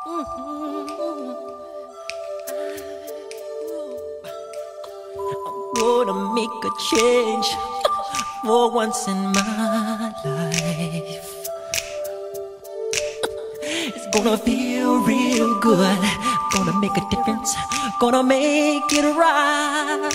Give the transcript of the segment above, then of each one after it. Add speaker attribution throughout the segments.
Speaker 1: Gonna make a change for once in my life. It's gonna feel real good. Gonna make a difference. Gonna make it right.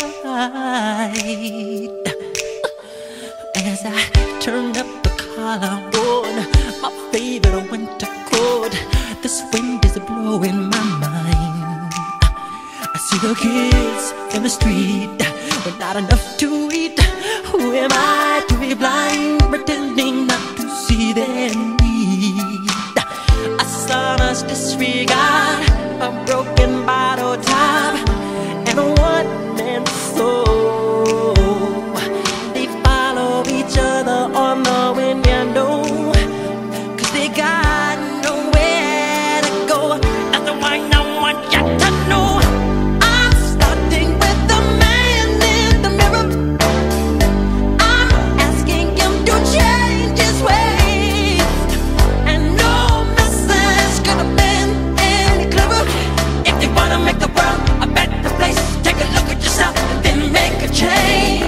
Speaker 1: As I turn up the collar on my favorite winter coat, this wind is blowing my mind. I see the kids in the street with not enough to eat. Who am I to be blind, pretending not to see their need? A sonorous disregard, a broken bottle top, and a one-man soul. They follow each other on the wind, you know, 'cause they got nowhere to go. That's why I want you to know. I'm starting with the man in the mirror. I'm asking him to change his ways, and no message could have been any clearer. If you wanna make the world a better place, take a look at yourself and then make a change.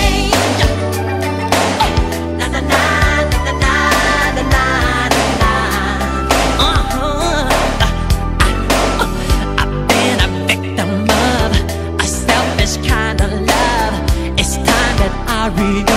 Speaker 1: Na na na na na na na na. I've been a victim of a selfish kind of love. It's time that I realize